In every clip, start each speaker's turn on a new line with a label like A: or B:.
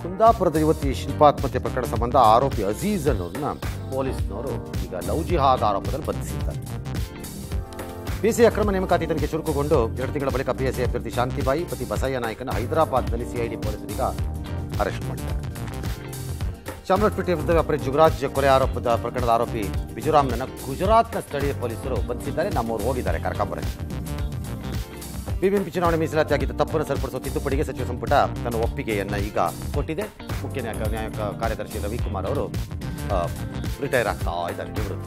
A: ಕುಂದಾಪುರದ ಯುವತಿ ಶಿಲ್ಪಾತ್ಮಹತ್ಯೆ ಪ್ರಕರಣ ಸಂಬಂಧ ಆರೋಪಿ ಅಜೀಜ್ ಅನ್ನೋದನ್ನ ಪೊಲೀಸ್ನವರು ಈಗ ಲವ್ ಜಿಹಾದ್ ಆರೋಪದಲ್ಲಿ ಬಂಧಿಸಿದ್ದಾರೆ. ಪಿಸಿ ಅಕ್ರಮ ನೇಮಕಾತಿ ತನಿಖೆ ಚುರುಕುಗೊಂಡು 2 ತಿಂಗಳ ಬಳಿಕ ಪಿಎಸ್ಸಿ ಅಭ್ಯರ್ಥಿ ಶಾಂತಿಬಾಯಿ ಪತಿ ಬಸಯ್ಯ ನಾಯ್ಕನ ಹೈದರಾಬಾದ್ನಲ್ಲಿ ಸಿಐಡಿ ಪೊಲೀಸರೀಗ ಅರೆಸ್ಟ್ ಮಾಡಿದ್ದಾರೆ. ಚಾಮರಾಜಪೇಟೆ ವೃದ್ಧ ಜುಗರಾಜ್ ಕೊಲೆ ಆರೋಪದ ಪ್ರಕರಣದ ಆರೋಪಿ ಬಿಜುರಾಮ್ನನ್ನ ಗುಜರಾತ್ನ ಸ್ಥಳೀಯ ಪೊಲೀಸರು ಬಂಧಿಸಿದ್ದಾರೆ. ನಮ್ಮವರು ಹೋಗಿದ್ದಾರೆ ಕರ್ಕಾಂಬರಕ್ಕೆ. ಬಿಬಿಎಂಪಿ ಚುನಾವಣೆ ಮೀಸಲಾತಿ ಆಗಿದ್ದ ತಪ್ಪನ್ನು ಸರಿಪಡಿಸುವ ತಿದ್ದುಪಡಿಗೆ ಸಚಿವ ಸಂಪುಟ ತನ್ನ ಒಪ್ಪಿಗೆಯನ್ನು ಈಗ ಕೊಟ್ಟಿದೆ. ಮುಖ್ಯ ನ್ಯಾಯ ಕಾರ್ಯದರ್ಶಿ ರವಿಕುಮಾರ್ ಅವರು ರಿಟೈರ್ ಆಗ್ತಾ ಇದ್ದಾರೆ, ನಿವೃತ್ತ.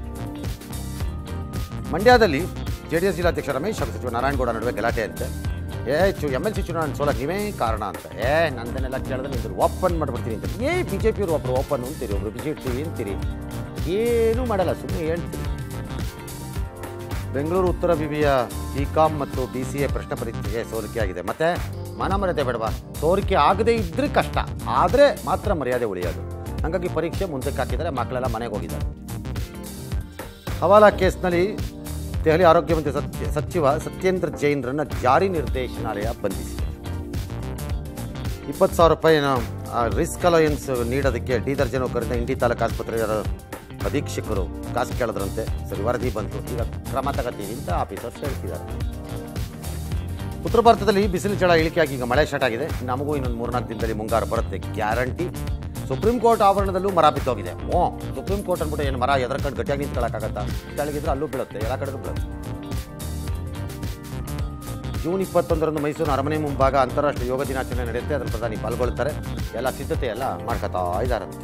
A: ಮಂಡ್ಯದಲ್ಲಿ ಜೆಡಿಎಸ್ ಜಿಲ್ಲಾಧ್ಯಕ್ಷ ರಮೇಶ್ ಹಾಗೂ ಸಚಿವ ನಾರಾಯಣಗೌಡ ನಡುವೆ ಗಲಾಟೆ ಅಂತೆ. MLC ಚುನಾವಣೆ ಸೋಲಕ್ಕೆ ನೀವೇ ಕಾರಣ ಅಂತ. ನಂದನ್ನೆಲ್ಲ ಕೇಳಿದ್ರೆ ನಿಂದು ಓಪನ್ ಮಾಡಿಬಿಡ್ತೀನಿ ಅಂತ. ಬಿಜೆಪಿಯವರು ಒಬ್ಬರು ಓಪನ್ ಅಂತೀರಿ, ಒಬ್ಬರು ಬಿಜೆಪಿ ಅಂತೀರಿ, ಏನೂ ಮಾಡಲ್ಲ, ಸುಮ್ಮನೆ ಹೇಳ್ತೀರಿ. ಬೆಂಗಳೂರು ಉತ್ತರ ವಿವಿಯ BCom ಮತ್ತು BCA ಪ್ರಶ್ನೆ ಪರೀಕ್ಷೆಗೆ ಸೋರಿಕೆಯಾಗಿದೆ. ಮತ್ತೆ ಮರ್ಯಾದೆ ಬೇಡವಾ? ಸೋರಿಕೆ ಆಗದೇ ಇದ್ರೆ ಕಷ್ಟ, ಆದರೆ ಮಾತ್ರ ಮರ್ಯಾದೆ ಉಳಿಯೋದು. ಹಾಗಾಗಿ ಪರೀಕ್ಷೆ ಮುಂದಕ್ಕೆ ಹಾಕಿದರೆ ಮಕ್ಕಳೆಲ್ಲ ಮನೆಗೆ ಹೋಗಿದ್ದಾರೆ. ಹವಾಲಾ ಕೇಸ್ನಲ್ಲಿ ದೆಹಲಿ ಆರೋಗ್ಯ ಮಂತ್ರಿ ಸಚಿವ ಸತ್ಯೇಂದ್ರ ಜೈನ್ರನ್ನು ಜಾರಿ ನಿರ್ದೇಶನಾಲಯ ಬಂಧಿಸಿದೆ. 20,000 ರೂಪಾಯಿನ ರಿಸ್ಕ್ ಅಲಯನ್ಸ್ ನೀಡೋದಕ್ಕೆ ಡಿ ದರ್ಜೆ ನೌಕರರಿಂದ ಇಂಡಿ ತಾಲೂಕು ಆಸ್ಪತ್ರೆಯ ಅಧೀಕ್ಷಕರು ಕಾಸು ಕೇಳಿದ್ರಂತೆ. ಸರಿ, ವರದಿ ಬಂತು, ಈಗ ಕ್ರಮ ತಗೋತೀವಿ ಅಂತ ಆಫೀಸರ್ಸ್ ಹೇಳ್ತಿದ್ದಾರೆ. ಉತ್ತರ ಭಾರತದಲ್ಲಿ ಬಿಸಿಲು ಝಳ ಇಳಿಕೆಯಾಗಿ ಈಗ ಮಳೆ ಸ್ಟಾರ್ಟ್ ಆಗಿದೆ. ನಮಗೂ ಇನ್ನೊಂದು 3-4 ದಿನದಲ್ಲಿ ಮುಂಗಾರು ಬರುತ್ತೆ ಗ್ಯಾರಂಟಿ. ಸುಪ್ರೀಂ ಕೋರ್ಟ್ ಆವರಣದಲ್ಲೂ ಮರ ಬಿದ್ದೋಗಿದೆ. ಸುಪ್ರೀಂ ಕೋರ್ಟ್ ಅಂದ್ಬಿಟ್ಟು ಏನು ಮರ ಎದರ್ಕಂಡು ಗಟ್ಟಿಯಾಗಿ ನಿಂತ್ಕೊಳ್ಳೋಕ್ಕಾಗತ್ತಾ? ಕೆಳಗಿದ್ರೆ ಅಲ್ಲೂ ಬೀಳುತ್ತೆ, ಎಲ್ಲ ಕಡೆಗೂ ಬೀಳುತ್ತೆ. ಜೂನ್ 21ರಂದು ಮೈಸೂರಿನ ಅರಮನೆ ಮುಂಭಾಗ ಅಂತಾರಾಷ್ಟ್ರೀಯ ಯೋಗ ದಿನಾಚರಣೆ ನಡೆಯುತ್ತೆ. ಅದರ ಪ್ರಧಾನಿ ಪಾಲ್ಗೊಳ್ಳುತ್ತಾರೆ. ಎಲ್ಲ ಸಿದ್ಧತೆ ಎಲ್ಲ ಮಾಡ್ಕೊತಾ ಇದ್ದಾರೆ.